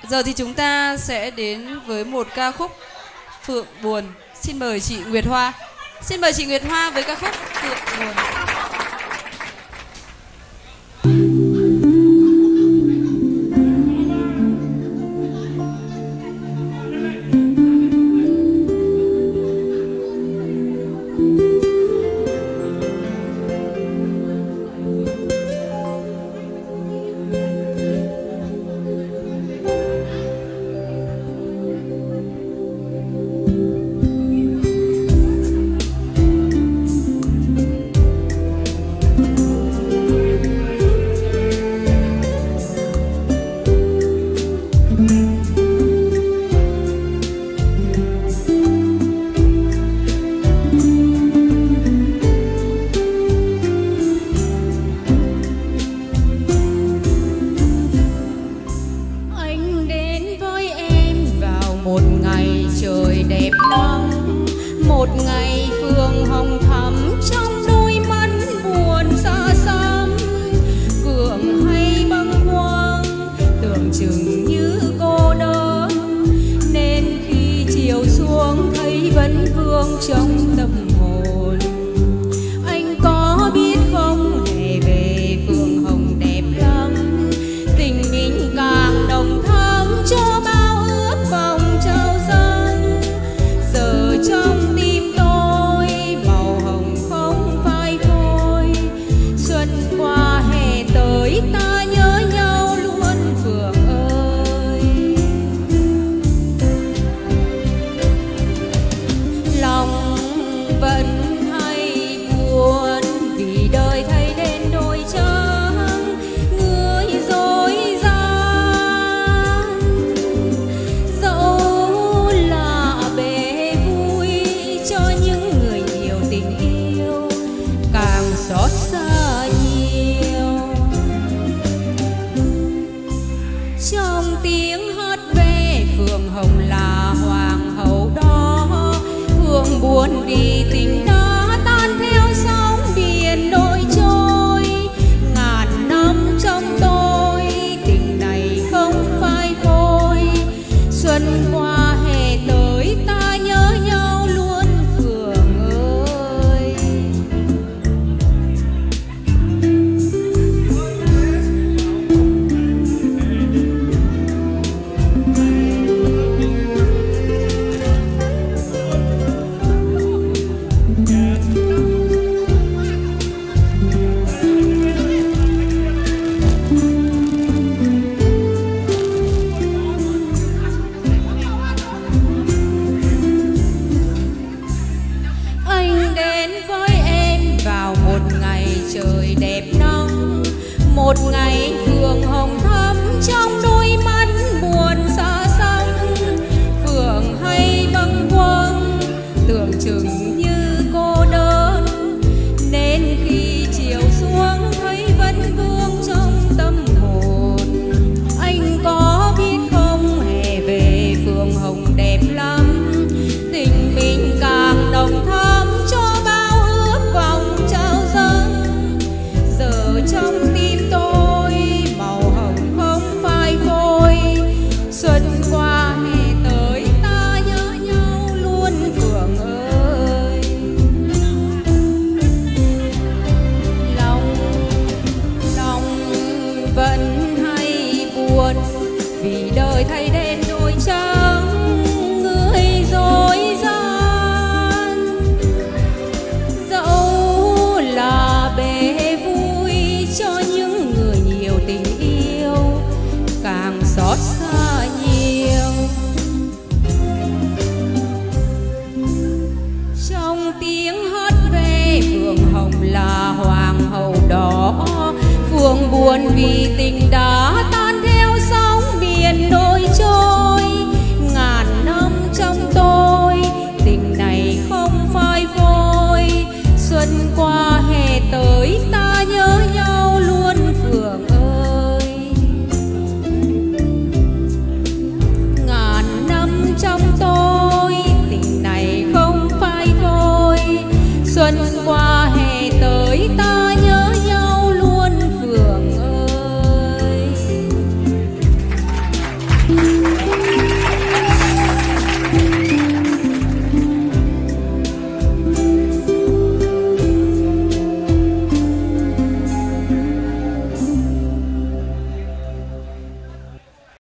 Giờ thì chúng ta sẽ đến với một ca khúc Phượng Buồn. Xin mời chị Nguyệt Hoa. Xin mời chị Nguyệt Hoa với ca khúc Phượng Buồn. Một ngày trời đẹp nắng, một ngày phượng hồng thắm trong đôi mắt buồn xa xăm. Phượng hay bâng khuâng tưởng chừng như cô đơn, nên khi chiều xuống thấy vẫn vương trong tâm hồn. Anh có biết không, hè về phượng hồng đẹp lắm, tình mình càng nồng thắm cho bao ước vọng trao dâng. Giờ trong tim tôi màu hồng không phai phôi, xuân qua hè tới ta nhớ nhau luôn Phượng ơi. Lòng vẫn hay buồn vì đời thay đến đôi trắng, người dối gian. Dẫu là bề vui cho những người nhiều tình yêu, càng xót xa nhiều. Trong tiếng hát về phượng hồng là hoàng hậu đó, phượng buồn vì tình đã tan theo sóng biển nổi trôi. Ngàn năm trong tôi tình này không phai phôi, xuân qua hè tới ta nhớ nhau luôn Phượng ơi. Anh đến với em vào một ngày trời đẹp nắng, một ngày phượng hồng thắm trong đôi mắt buồn xa xăm. Phượng hay bâng khuâng tưởng chừng như cô đơn, nên khi chiều xuống thấy vẫn vương trong tâm hồn. Anh có biết không, hè về phượng hồng đẹp lắm, tình mình càng nồng thắm cho bao ước vọng trao dâng. Giờ trong tim tôi màu hồng không phai phôi, xuân qua hè tới ta nhớ nhau luôn Phượng ơi. Lòng lòng vẫn hay buồn vì đời thay đến